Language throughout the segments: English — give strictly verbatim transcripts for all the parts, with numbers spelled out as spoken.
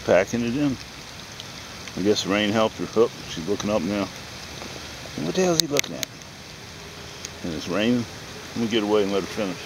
packing it in. I guess the rain helped her. Oh, she's looking up now. What the hell is he looking at? And it's raining. Let me get away and let her finish.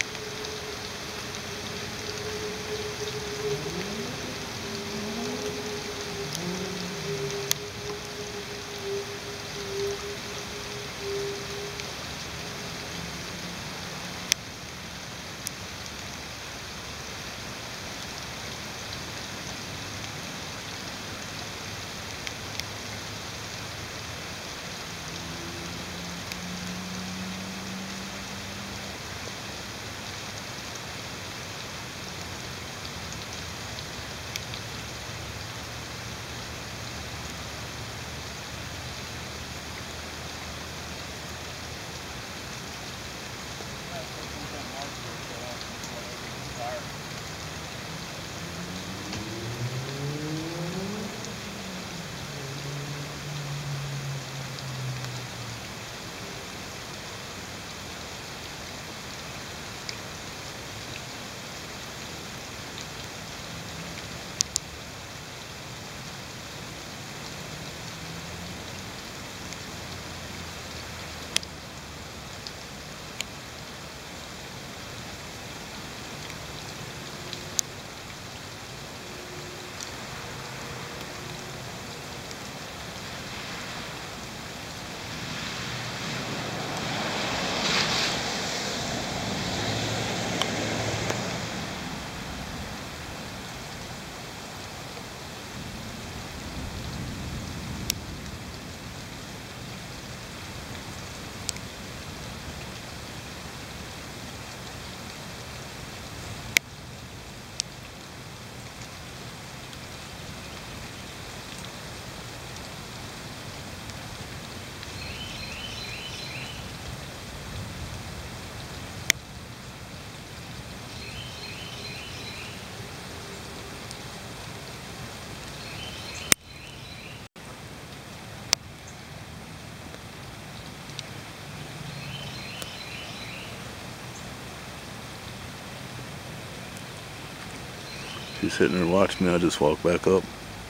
She's sitting there watching me. I just walked back up.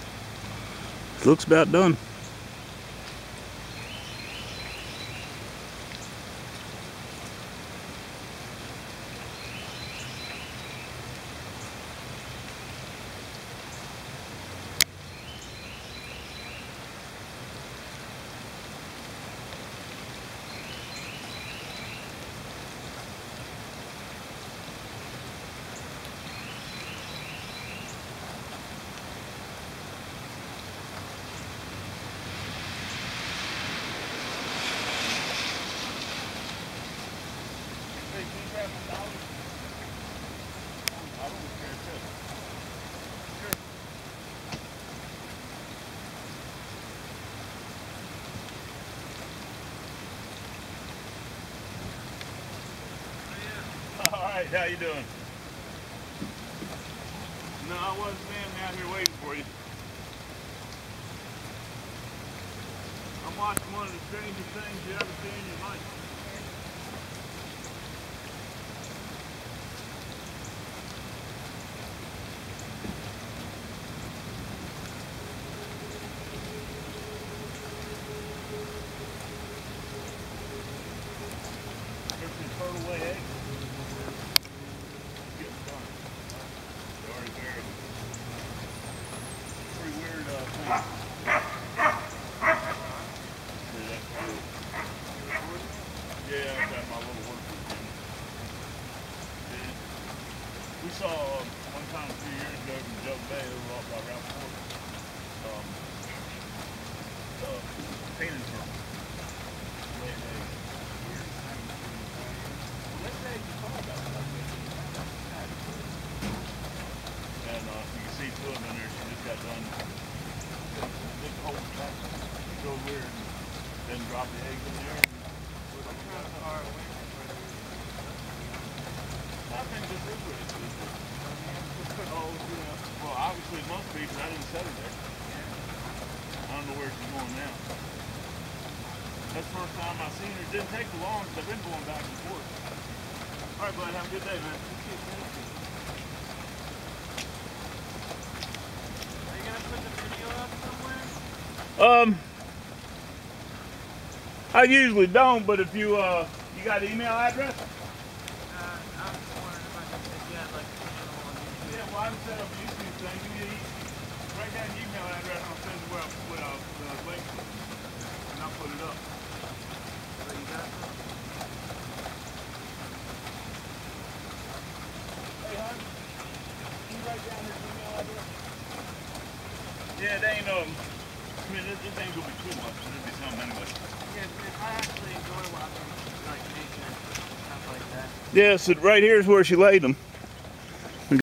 It looks about done. Alright, how you doing? No, I wasn't standing out here waiting for you. I'm watching one of the strangest things you ever see in your life. There's some turtle way eggs. Pretty weird uh, thing. Yeah, I got my little work with him. Yeah. We saw uh, one time a few years ago from Joe Bay over off by Route four. Um, uh, painted turtle. Way egg. Well, that egg you saw about that. And uh, you can see two of them in there. She just got done. Big hole in the back. You go over there and then drop the eggs in there. I think this is what it's used for. Oh, yeah. Well, obviously it must be, because I didn't set her there. I don't know where she's going now. That's the first time I've seen her. It didn't take long, because I've been going back and forth. All right, bud. Have a good day, man. put the video up somewhere? Um, I usually don't, but if you uh, you got an email address? Uh, I was just wondering if I could, if you had like a channel on YouTube. Yeah, well, I can set up a YouTube thing. Give me the, write down the email address and I'll send you where I'll put uh, the link and I'll put it up. So you got some? Hey, hon, can you write down his email address? Yeah, they ain't, um, I mean, this, this ain't gonna be too much. It'll be something anyway. Yeah, dude, I actually enjoy watching like nature and stuff like that. Yeah, so right here is where she laid them.